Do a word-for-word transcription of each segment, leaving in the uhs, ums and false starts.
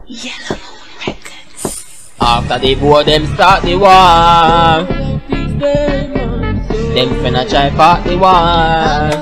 Yellow Records. After the war, them start the war. Them finna try fight the war.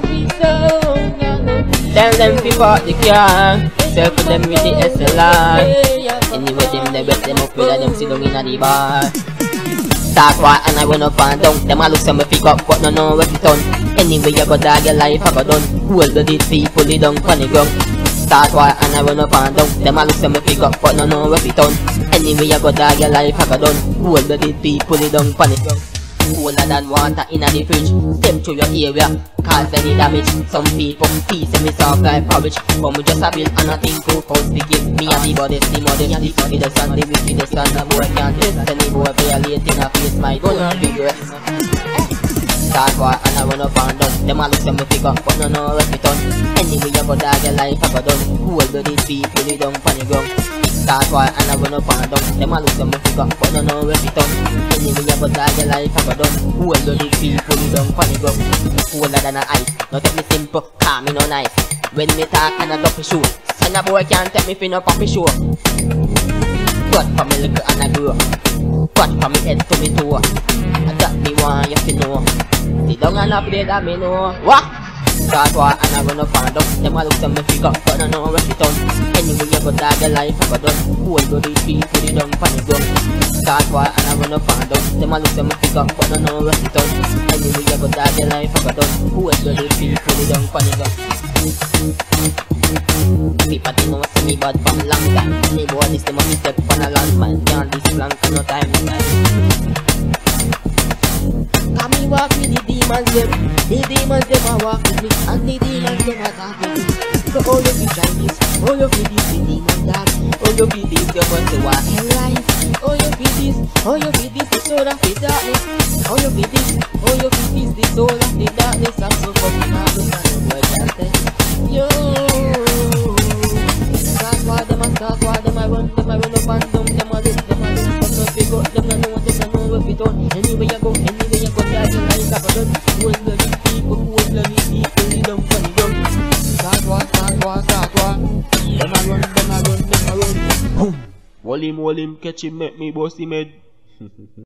Tell them to park the car. Sell for them with the S L R. Anyway, them they bet them up with them sit down in the bar. Start war and I run up and down. Them a look some pick up but no know what it done. Anyway, you go dog your life I go done. Hold the dead people they down on the ground. Start war and I run up and down. Them a look some pick up but no know what it done. Anyway, you go dog your life I go done. Hold the dead people they down on the ground. Cooler than water in the fridge. Step through your area, cause any damage. Some people peace and me soft like porridge. But me just a build and I think who cause the game. Me and the body, the mother, the funny, the sun, the wicked, the sun. The boy can't test any boy violating a face. My gun big rest. Start war and I run up and down. Them a look some me pick up but no know what it done. Anyway you go dog your life I go done. Hold the dead people they down on the ground. Start war and I run up and down. Them a look some me pick up but no know what it done. Anyway you go dog your life I go done. Hold the dead people they down on the ground. Colder than an ice. Now take me simple, calm me no nice. When me talk and I drop a shoe. Son a boy can't take me fin up off me show. Cut from me little and I grow. Cut from me head to me toe. I got me one you fi know. Sit down and play that me know. What? Start war and I run up and down. Them a look some me pick up but I know what it done. Anyway you go dog your life I go done. Hold the dead people they down on the ground. Start war and I run up and down. Them a look some me pick up but I know what it done. Anyway you go dog your life I go done. Hold the dead people they down on the ground. People they know see me bad from long time. Any boy this them a step on a landman. Can't this FLanka no time no time. Come me walk with the demons them. The demons them a walk with me. And the demons them a talk with me. So all of you Chinese, all of you this the demon dog. All of you this you want to walk in life. All of you this, all of you this the soul of the darkness. All of you this, all of you this the soul of the darkness. I'm so fucking nervous and the boy can't tell. Yo, start war them a start war them a run them a run up and down them a look them a look them no pick up them no know them no know what we done. Anyway you go, anyway you go dog your life I go done. Hold the people, hold the people they down on the ground. Start war, start war, start war. Them a run, them a run, them a run. Boom. Wall him, wall him, catch him, make me bust him head.